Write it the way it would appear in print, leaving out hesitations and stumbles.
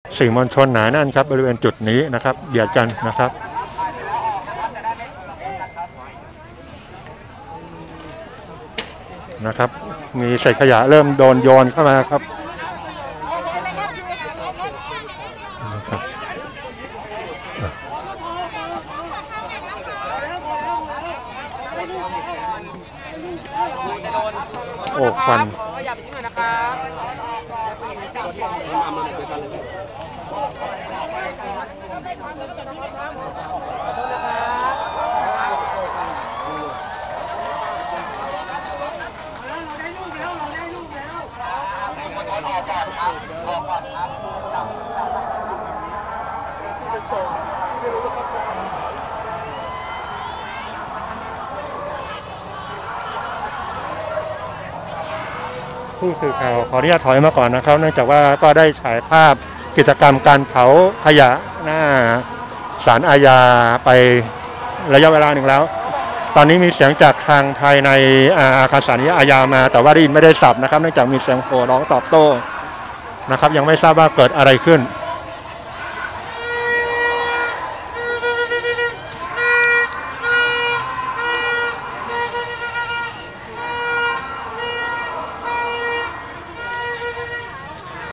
สื่อมวลชนหนาแน่นครับบริเวณจุดนี้นะครับเบียดกันนะครับมีเศษขยะเริ่มโดนโยนเข้ามาครับโอ้ควันผู้สื่อข่าวขออนุญาตถอยมาก่อนนะครับเนื่องจากว่าก็ได้ฉายภาพกิจกรรมการเผาขยะหน้าศาลอาญาไประยะเวลาหนึ่งแล้วตอนนี้มีเสียงจากทางภายในอาคารศาลอาญามาแต่ว่าได้ยินไม่ได้สับนะครับเนื่องจากมีเสียงโห่ร้องตอบโต้นะครับยังไม่ทราบว่าเกิดอะไรขึ้น